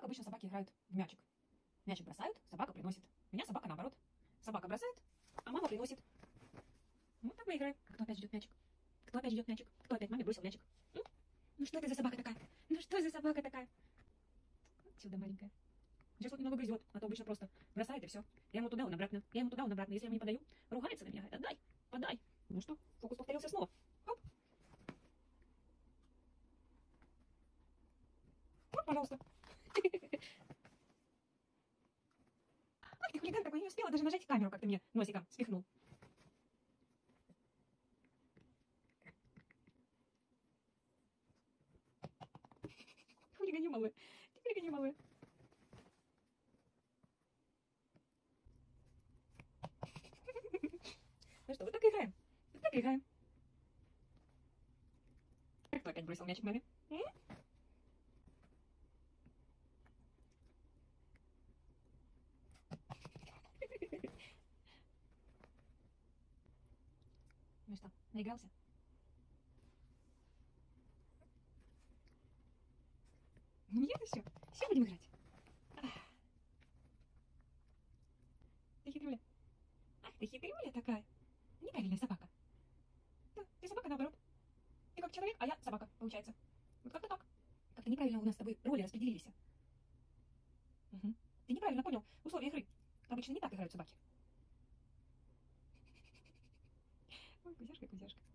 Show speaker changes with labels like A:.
A: обычно собаки играют в мячик. Мячик бросают, собака приносит. У меня собака наоборот. Собака бросает, а мама приносит. Вот так мы играем. Кто опять ждет мячик? Кто опять ждет мячик? Кто опять маме бросил мячик? Ну что это за собака такая? Ну что за собака такая? Чудо маленькое. Сейчас вот немного грызет, а то обычно просто бросает и все. Я ему туда, он обратно. Я ему туда, он обратно. Если я ему не подаю, ругается на меня. Говорит, отдай, подай. Ну что, фокус повторился снова. Хоп. Вот, пожалуйста. Ах ты хулиган такой, не успела даже нажать камеру, как ты мне носиком спихнул. Хулиганю малый. Ты хулиганю малый. Ну что, вот так играем. Вот так играем. Кто опять бросил мячик маме? Ну что, наигрался? Нет еще. Все будем играть. Ты хитрюля. Ах, ты хитрюля такая. Неправильная собака. Да, ты собака наоборот. Ты как человек, а я собака, получается. Вот как-то так. Как-то неправильно у нас с тобой роли распределились. Угу. Ты неправильно понял условия игры. Обычно не так играют собаки. Ой, кузяшка, кузяшка.